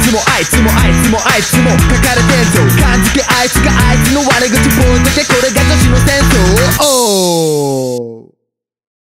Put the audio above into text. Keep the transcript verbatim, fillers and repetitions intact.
つもあいつもあいつもあいつも書かれてんぞ。感づけあいつがあいつの悪口ポイントでこれが女子の戦争。おー